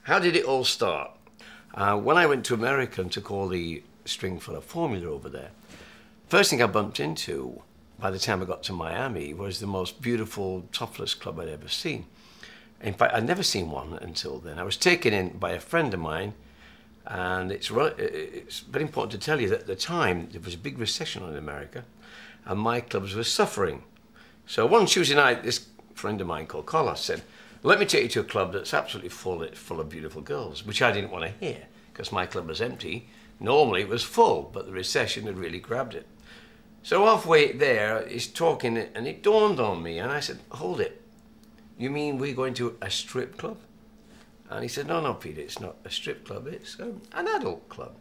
How did it all start? When I went to America and took all the Stringfellow formula over there, first thing I bumped into by the time I got to Miami was the most beautiful topless club I'd ever seen. In fact, I'd never seen one until then. I was taken in by a friend of mine, and it's very important to tell you that at the time there was a big recession in America and my clubs were suffering. So one Tuesday night, this friend of mine called Carlos said, "Let me take you to a club that's absolutely full of beautiful girls," which I didn't want to hear because my club was empty. Normally it was full, but the recession had really grabbed it. So halfway there, he's talking and it dawned on me, and I said, "Hold it, you mean we're going to a strip club?" And he said, "No, Peter, it's not a strip club, it's an adult club."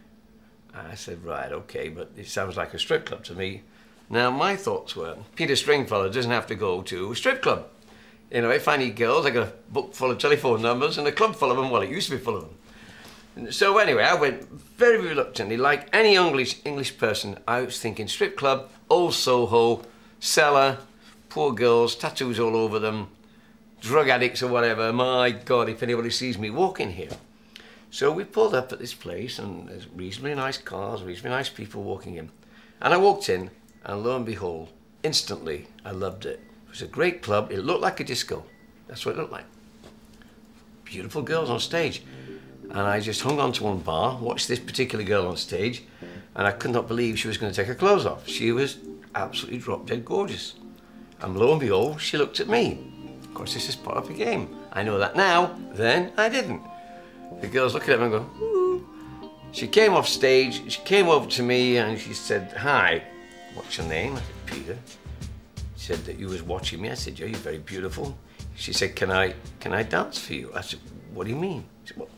I said, "Right, okay, but it sounds like a strip club to me." Now, my thoughts were, Peter Stringfellow doesn't have to go to a strip club. You know, if I need girls, I got a book full of telephone numbers and a club full of them. Well, it used to be full of them. And so anyway, I went very reluctantly. Like any English person, I was thinking strip club, old Soho, cellar, poor girls, tattoos all over them, drug addicts or whatever. My God, if anybody sees me walking here. So we pulled up at this place, and there's reasonably nice cars, reasonably nice people walking in. And I walked in, and lo and behold, instantly, I loved it. It was a great club. It looked like a disco. That's what it looked like. Beautiful girls on stage. And I just hung on to one bar, watched this particular girl on stage, and I could not believe she was going to take her clothes off. She was absolutely drop dead gorgeous. And lo and behold, she looked at me. Of course, this is part of the game. I know that now, then I didn't. The girl's looking at me and going, "Ooh." She came off stage, she came over to me and she said, "Hi, what's your name?" I said, "Peter." She said that you was watching me. I said, "Yeah, you're very beautiful." She said, Can I dance for you?" I said, "What do you mean?" She said, "Well,